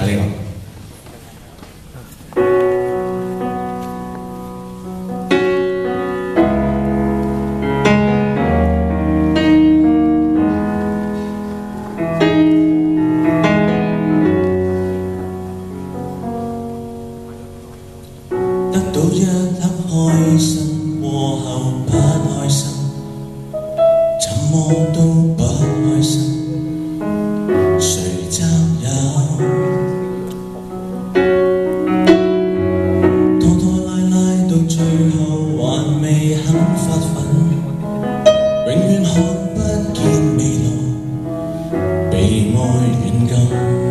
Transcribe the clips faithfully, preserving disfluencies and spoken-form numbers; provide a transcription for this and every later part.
呢個。 得到一刻開心，過後不開心，怎麼都不開心，誰責有？拖拖拉拉到最後還未肯發奮，永遠看不見未來，被愛軟禁。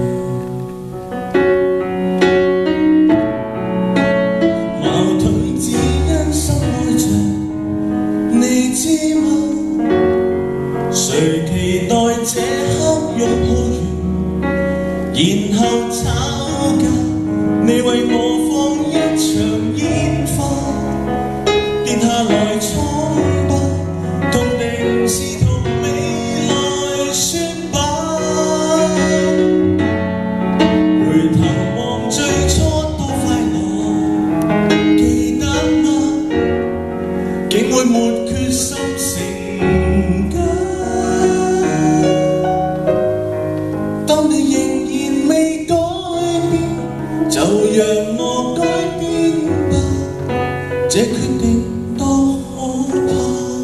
你知嗎？誰期待這刻擁抱完，然後吵架？你為我放一場煙花，跌下來瘡疤，痛定思痛，未來說吧。回頭望最初多快樂，記得嗎？竟會沒。 決心成家，當你仍然未改變，就讓我改變吧。這決定多可怕。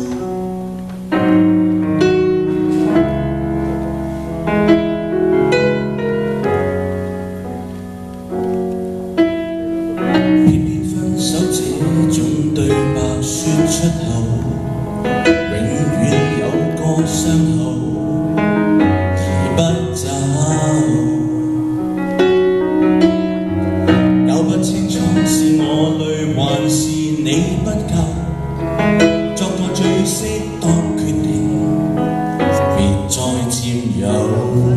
偏偏分手這種對白說出口。 永遠有個傷口移不走，搞不清楚是我累還是你不夠，作個最適當決定，別再佔有。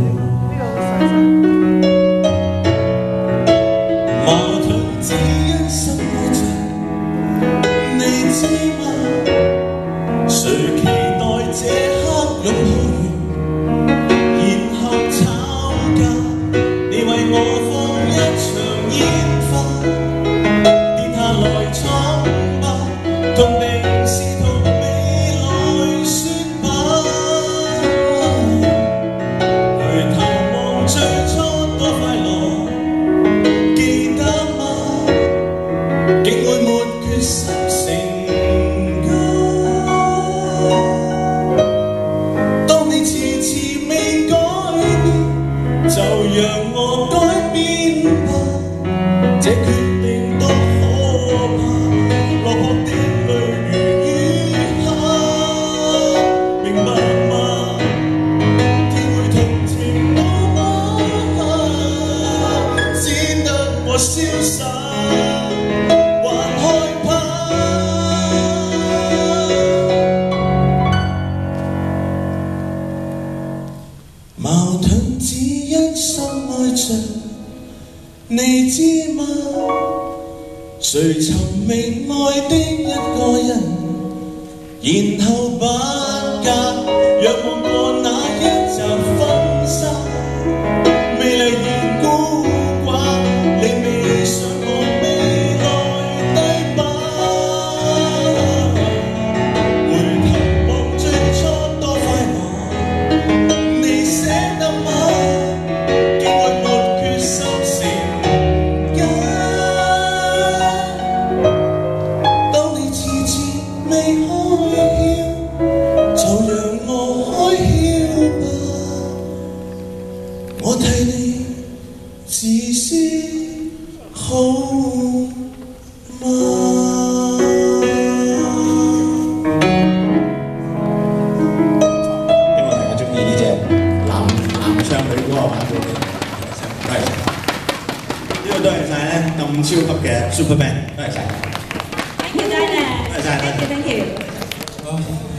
矛盾只因心愛着，你知嗎？ 誰期待這刻擁抱完，然後吵架？你為我放一場煙花，跌下來瘡疤，痛定思痛，未來說吧。回頭望最初多快樂，記得嗎？竟會沒決心成。 就讓我改變吧，這決定多可怕，落魄的淚如雨下，明白嗎？天會同情我嗎？只得我瀟灑，還害怕。矛盾只因心愛着，你知嗎？誰尋覓愛的一個人，然後不嫁，若望過那一集婚紗，美麗而孤寡，你未想過未來對吧？回頭望最初多快樂，你捨得嗎？ 我替你自私好嗎？希望大家中意呢隻男男唱女歌嘅版本。多謝晒，呢個多謝晒咧咁超級嘅 Super Band， 多謝晒。Thank you， 多謝。多謝晒，Thank you，Thank you。